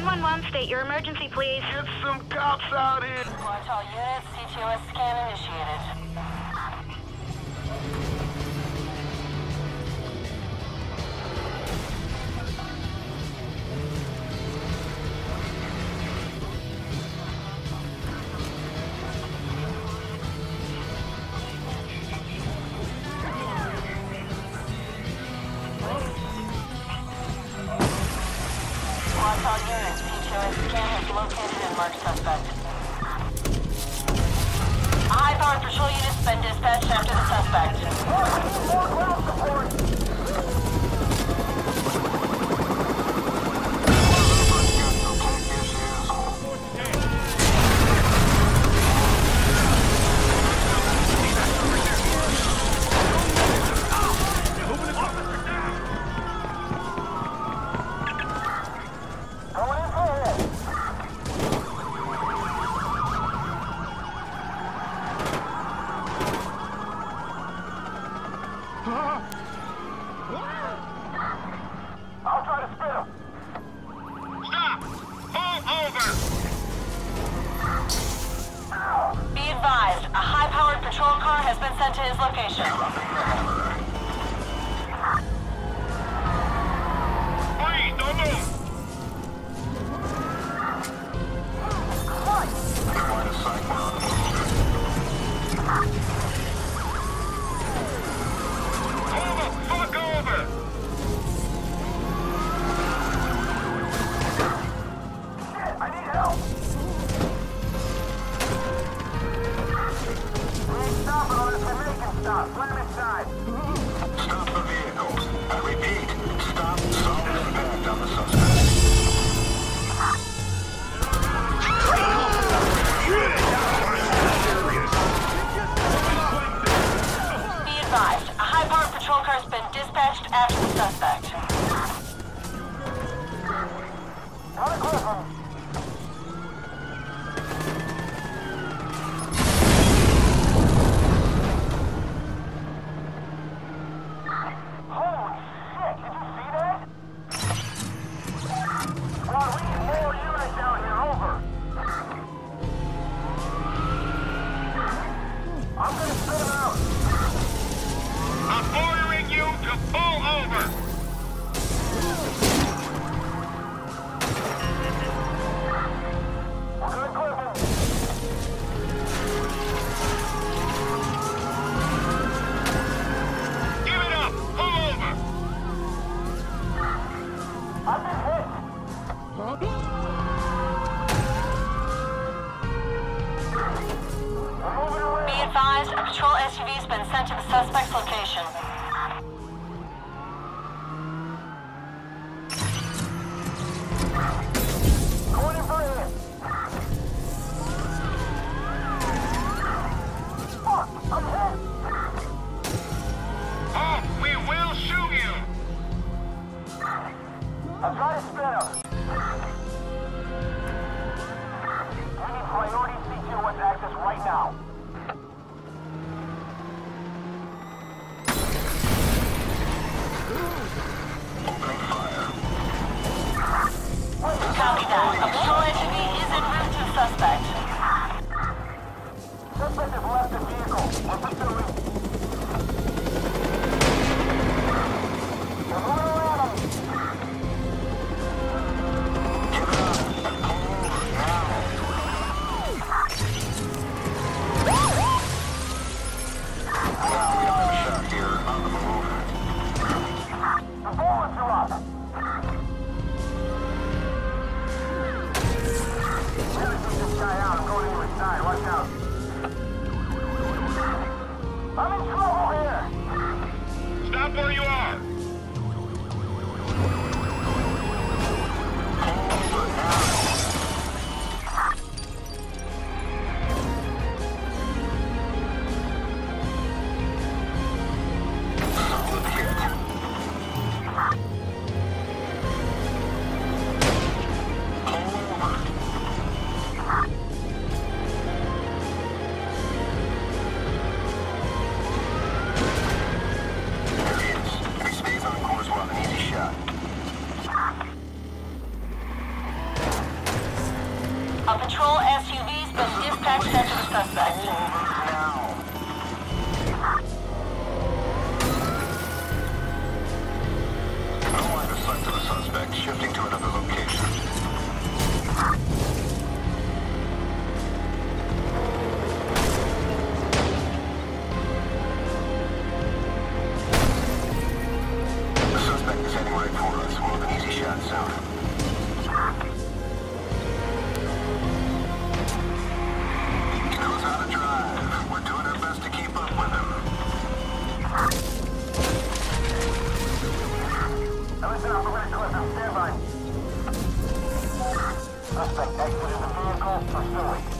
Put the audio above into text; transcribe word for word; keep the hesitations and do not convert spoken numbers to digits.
nine one one, state your emergency, please. Get some cops out here! Watch all units, C T O S scan initiated. Watch all units, C T O S scan has located and marked suspect. A high-powered patrol unit's been dispatched after the suspect. More ground support! I'll try to spit him. Stop! Pull over! Be advised, a high-powered patrol car has been sent to his location. Please, don't move! Line of sight now. Pull the fuck over! Shit, I need help! We ain't stopping unless we make him stop. Slam inside. Stop the vehicle. I repeat, stop solid impact on the suspect. Be advised, a high-powered patrol car has been dispatched after the suspect. Not a Griffin. Holy shit, did you see that? Squad, we need more units down here, over. I'm gonna spit him out. I'm ordering you to pull over. We're good, Griffin. Give it up! Pull over! I've been hit! We're moving around! Be advised, a patrol S U V has been sent to the suspect's location. Going in for a hit! Fuck! I'm hit! Oh, we will shoot you! I'm trying to spin him. We need priority C T O S access right now. Opening fire. Copy that. A patrol S U V is en route to the suspect. Suspect has left the vehicle. We're pursuing. We're moving around him. Give it up and pull over now. Now we have a shot here on the move. The bullets are up. Shifting to another location. The suspect is heading right for us. We'll have an easy shot soon. He knows how to drive. We're doing our best to keep up with him. Now listen up, we're ready to listen. Stand by. Suspect exited the vehicle. Pursue it.